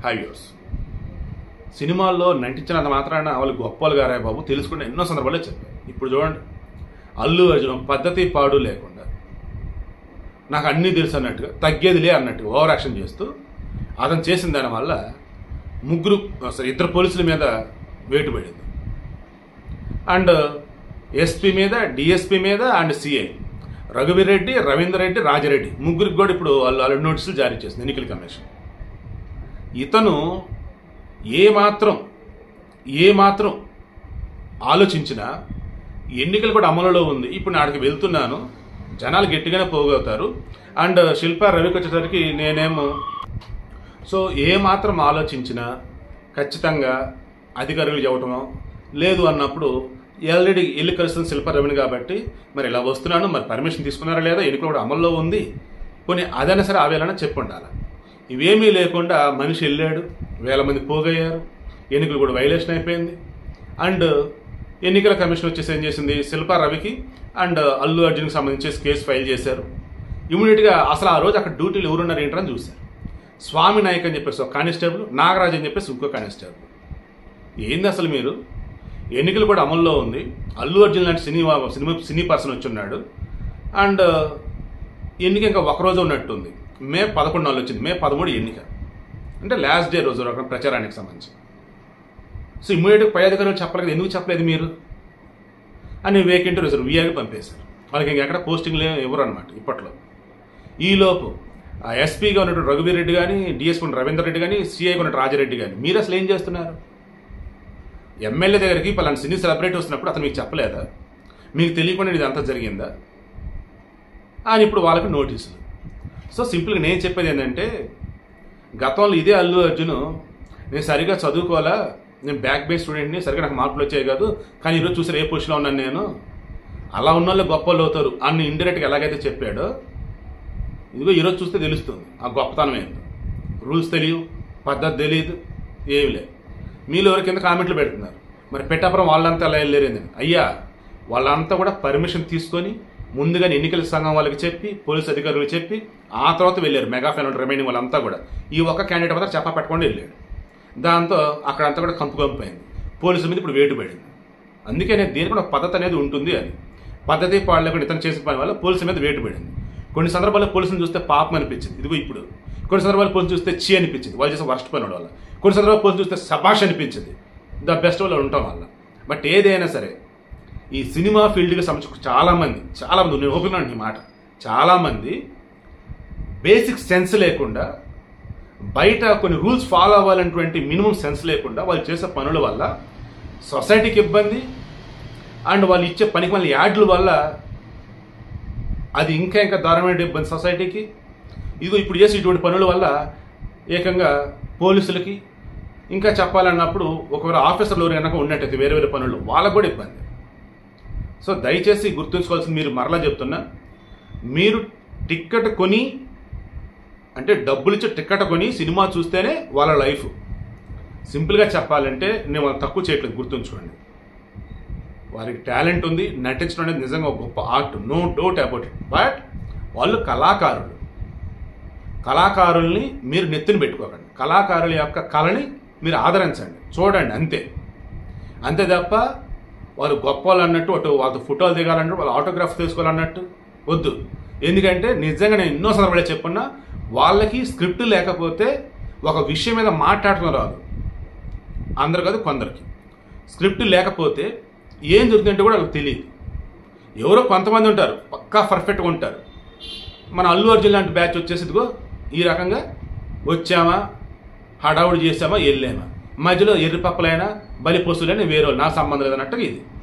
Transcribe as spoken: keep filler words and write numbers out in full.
హ్యావ్యూర్స్. సినిమాల్లో నటించినంత మాత్రాన వాళ్ళు గొప్పలు గారే బాబు తెలుసుకుంటే ఎన్నో సందర్భాల్లో చెప్పారు. ఇప్పుడు చూడండి, అల్లు అర్జున్ పద్ధతి పాడు లేకుండా నాకు అన్నీ తెలుసు అన్నట్టుగా, తగ్గేదిలే అన్నట్టుగా ఓవర్ యాక్షన్ చేస్తూ అతను చేసిన దానివల్ల ముగ్గురు ఇద్దరు పోలీసుల మీద వేటు పడింది. అండ్ ఎస్పీ మీద, డిఎస్పీ మీద అండ్ సిఐ రఘువీర్ రెడ్డి, రవీందర్ రెడ్డి, రాజారెడ్డి ముగ్గురికి కూడా ఇప్పుడు వాళ్ళు ఆల్రెడీ నోటీసులు జారీ చేసింది ఎన్నికల కమిషన్. ఇతను ఏమాత్రం ఏమాత్రం ఆలోచించినా ఎన్నికలు కూడా అమలులో ఉంది. ఇప్పుడు నాడికి వెళ్తున్నాను, జనాలు గట్టిగానే పోగవుతారు. అండ్ శిల్పా రవికి వచ్చేసరికి నేనేమో సో ఏమాత్రం ఆలోచించినా ఖచ్చితంగా అధికారులు చెప్పటమో లేదు అన్నప్పుడు ఆల్రెడీ వెళ్ళి కలుస్తుంది శిల్పా రవిని కాబట్టి మరి ఇలా వస్తున్నాను, మరి పర్మిషన్ తీసుకున్నారా లేదా, ఎన్నికలు కూడా అమల్లో ఉంది, కొన్ని అదైనా సరే ఆవేళన చెప్పి ఉండాలి. ఇవేమీ లేకుండా మనిషి వెళ్ళాడు, వేల మంది పోగయ్యారు, ఎన్నికలు కూడా వైలేషన్ అయిపోయింది. అండ్ ఎన్నికల కమిషన్ వచ్చేసి ఏం చేసింది, శిల్పా రవికి అండ్ అల్లు అర్జున్కి సంబంధించి కేసు ఫైల్ చేశారు. ఇమీడియట్గా అసలు ఆ రోజు అక్కడ డ్యూటీలు ఎవరున్నారు ఏంటని చూశారు. స్వామి నాయక్ అని చెప్పేసి ఒక కానిస్టేబుల్, నాగరాజ్ అని చెప్పేసి ఇంకో కానిస్టేబుల్. ఏంది అసలు మీరు, ఎన్నికలు కూడా అమల్లో ఉంది, అల్లు అర్జున్ లాంటి సినీ సినిమా సినీ పర్సన్ వచ్చి ఉన్నాడు, అండ్ ఎన్నిక ఇంకా ఒకరోజు ఉన్నట్టుంది. మే పదకొండు నాలుగు వచ్చింది, మే పదమూడు ఎన్నిక అంటే లాస్ట్ డే రోజు ఒక ప్రచారానికి సంబంధించి. సో ఇమ్మీడియట్గా పై అధికారులు చెప్పలేదు, ఎందుకు చెప్పలేదు మీరు అని వేకెంట్ రిజర్వ్ వీఆర్కి పంపేశారు. వాళ్ళకి ఇంకెక్కడ పోస్టింగ్లు ఎవరు అనమాట ఇప్పట్లో. ఈలోపు ఆ ఎస్పీగా ఉన్నటువంటి రఘువీర్ రెడ్డి కానీ, డిఎస్పీ ఉన్న రవీందర్ రెడ్డి కానీ, సిఐగా ఉన్నట్టు రాజారెడ్డి కానీ మీరు అసలు ఏం చేస్తున్నారు? ఎమ్మెల్యే దగ్గరికి పలానా సినీ సెలబ్రిటీ వస్తున్నప్పుడు అతను మీకు చెప్పలేదా? మీకు తెలియకుండా ఇది అంతా జరిగిందా అని ఇప్పుడు వాళ్ళకి నోటీసులు. సో సింపుల్గా నేను చెప్పేది ఏంటంటే, గతంలో ఇదే అల్లు అర్జున్ నేను సరిగా చదువుకోవాలా, నేను బ్యాక్ బేస్ స్టూడెంట్ని, సరిగ్గా నాకు మార్కులు వచ్చాయి కాదు, కానీ ఈరోజు చూసారు ఏ పొజిషన్లో ఉన్నాను నేను, అలా ఉన్న వాళ్ళు గొప్ప వాళ్ళు అవుతారు అన్ని ఇండైరెక్ట్గా ఎలాగైతే చెప్పాడో ఇదిగో ఈరోజు చూస్తే తెలుస్తుంది ఆ గొప్పతనం ఏంటో. రూల్స్ తెలియదు, పద్ధతి తెలియదు, ఏమి లేదు. మీలో ఎవరి కింద కామెంట్లు పెడుతున్నారు, మరి పెట్టాపురం వాళ్ళంతా అలా వెళ్ళలేరేందని. అయ్యా వాళ్ళంతా కూడా పర్మిషన్ తీసుకొని ముందుగానే ఎన్నికల సంఘం వాళ్ళకి చెప్పి, పోలీసు అధికారులకు చెప్పి ఆ తర్వాత వెళ్ళారు. మెగా ఫ్యాన్ రిమైనింగ్ వాళ్ళంతా కూడా ఈ ఒక్క క్యాండిడేట్ మాత్రం చెప్పా పెట్టుకొని వెళ్ళాడు. దాంతో అక్కడంతా కూడా కంపు కంపైంది, పోలీసుల మీద ఇప్పుడు వేటు పడింది. అందుకే నేను దేనికి కూడా పద్ధతి అనేది ఉంటుంది అని, పద్ధతి పాడలేకుండా ఇతను చేసిన పని వల్ల పోలీసుల మీద వేటు పడింది. కొన్ని సందర్భాల్లో పోలీసులు చూస్తే పాపం అనిపించింది, ఇదిగో ఇప్పుడు కొన్ని సందర్భాలు పోలీసు చూస్తే చీ అనిపించింది, వాళ్ళు చేసే వర్స్ట్ పని వల్ల. కొన్ని సందర్భాలు పోలీసు చూస్తే సభాష్ అనిపించింది, ద బెస్ట్ వాళ్ళు ఉండటం వల్ల. బట్ ఏదైనా సరే ఈ సినిమా ఫీల్డ్కి సంబంధించి చాలామంది చాలామంది నేను ఒప్పుకున్నాను ఈ మాట, చాలామంది బేసిక్ సెన్స్ లేకుండా, బయట కొన్ని రూల్స్ ఫాలో అవ్వాలనేటువంటి మినిమం సెన్స్ లేకుండా వాళ్ళు చేసే పనుల వల్ల సొసైటీకి ఇబ్బంది, అండ్ వాళ్ళు ఇచ్చే పనికి మళ్ళీ యాడ్ల వల్ల అది ఇంకా ఇంకా దారుణమైన ఇబ్బంది సొసైటీకి. ఇదిగో ఇప్పుడు చేసే ఇటువంటి పనుల వల్ల ఏకంగా పోలీసులకి, ఇంకా చెప్పాలన్నప్పుడు ఒకవేళ ఆఫీసర్లు ఎవరు కనుక ఉన్నట్టయితే వేరే వేరే పనులు వాళ్ళకు కూడా ఇబ్బంది. సో దయచేసి గుర్తుంచుకోవాల్సింది, మీరు మరలా చెప్తున్నా, మీరు టిక్కెట్ కొని అంటే డబ్బులు ఇచ్చి టిక్కెట్ కొని సినిమా చూస్తేనే వాళ్ళ లైఫ్. సింపుల్గా చెప్పాలంటే నేను వాళ్ళు తక్కువ చేయట్లేదు, గుర్తుంచుకోండి. వారికి టాలెంట్ ఉంది, నటించడం అనేది నిజంగా ఒక గొప్ప art, no doubt about it. But వాళ్ళు కళాకారులు. కళాకారుల్ని మీరు నెత్తిని పెట్టుకోకండి, కళాకారుల యొక్క కళని మీరు ఆదరించండి, చూడండి, అంతే అంతే తప్ప వాళ్ళు గొప్ప వాళ్ళు అన్నట్టు అటు వాళ్ళతో ఫోటోలు దిగాలన్నట్టు, వాళ్ళు ఆటోగ్రాఫ్ తీసుకోవాలన్నట్టు వద్దు. ఎందుకంటే నిజంగా నేను ఎన్నో సందర్భాలు చెప్పున్నా, వాళ్ళకి స్క్రిప్ట్ లేకపోతే ఒక విషయం మీద మాట్లాడటం రాదు. అందరు కాదు, కొందరికి స్క్రిప్ట్ లేకపోతే ఏం జరుగుతుందంటే కూడా వాళ్ళకి తెలియదు. ఎవరో కొంతమంది ఉంటారు పక్కా పర్ఫెక్ట్గా ఉంటారు. మన అల్లు అర్జున్ లాంటి బ్యాచ్ వచ్చేసి ఇదిగో ఈ రకంగా వచ్చామా, హడావుడి చేసామా, వెళ్ళామా, మధ్యలో ఎర్రి పప్పలైనా బలి పశువులైనా వేరే నా సంబంధం లేదన్నట్టుగా ఇది.